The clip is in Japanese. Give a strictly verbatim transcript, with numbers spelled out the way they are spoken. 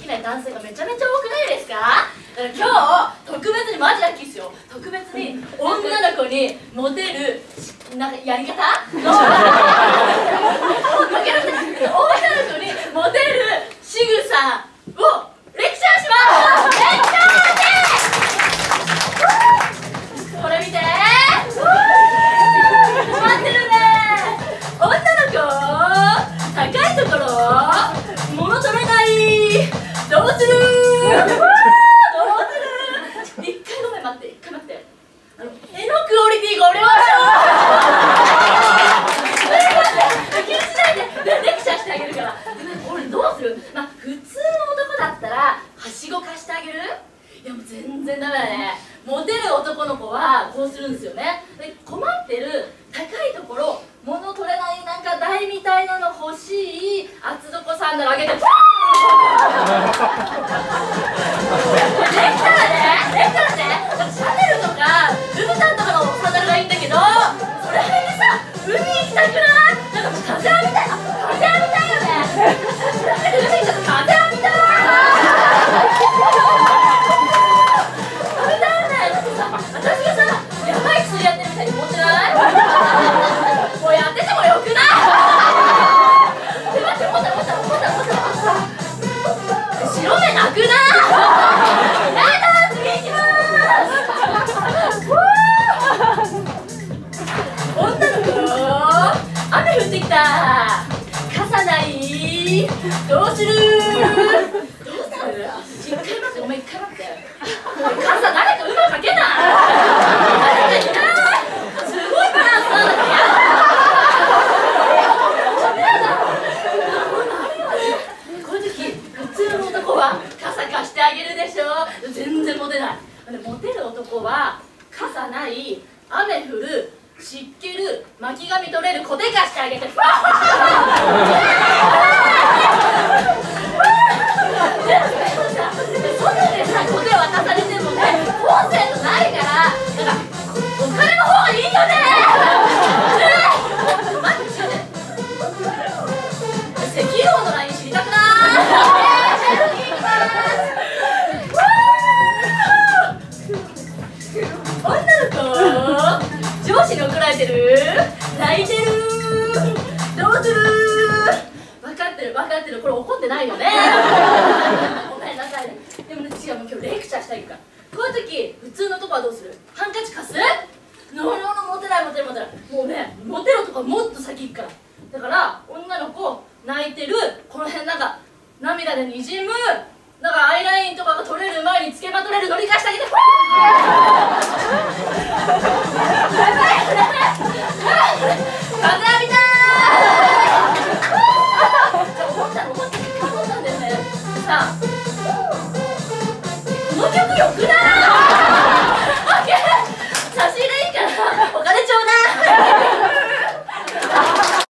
ない男性がめちゃめちゃ多くないですか？だから今日特別にマジラッキーっすよ。特別に女の子にモテるなんかやり方の女の子にモテる仕草をレクチャーします。レクチャーこれ見て、待ってるね。女の子高いところ物取れない。どうする？どうする？一回ごめん待って一回待って。絵のクオリティが俺は気にしないでレクチャーしてあげるから。俺どうする？まあ普通の男だったらはしご貸してあげる？いやもう全然ダメだね。モテる男の子はこうするんですよね。で困ってる高いところ物取れないなんか台みたいなの欲しい厚底サンダルあげてできたらねできたらねシャネルとかルブタンとかのサンダルがいいんだけど、それ履いてさ海行きたくない？なんか風浴びたい。あ風浴びたいよね。海行っちゃった風浴びたい私がさ、やばい薬やってるみたいに思ってない？もうやっててもよくない？待って、思った思った思った思った白目なくない？やだ次行きまーす。女の子雨降ってきた。傘ない？どうする？どうする？一回待って、ごめん一回待って。傘誰かうまくかけない？誰かいない？すごいバランスなんだけどやだ。こういう時普通の男は傘貸してあげるでしょ。全然モテない。モテる男は傘ない、雨降る、湿気る、巻き髪取れる、コテ貸してあげて外でさコテ渡されてもねコンセントないから、なんかお金の方がいいよね。待って知って石油王のライン知りたくない？女の子上司に怒られてる？泣いてる？どうする？分かってる分かってる。これ怒ってないよね。ごめんなさいね。でもね違う、もう今日レクチャーしたいから。こういう時普通の男はどうする？ハンカチ貸す？ノーノーノモテないモテないモテない。もうねモテろとかもっと先行くから。だから女の子泣いてる、この辺なんか涙でにじむ、なんかアイラインとかが取れる前につけま取れる、乗り返してあげて。風浴びたー。思った思った思ったんだよね。さあ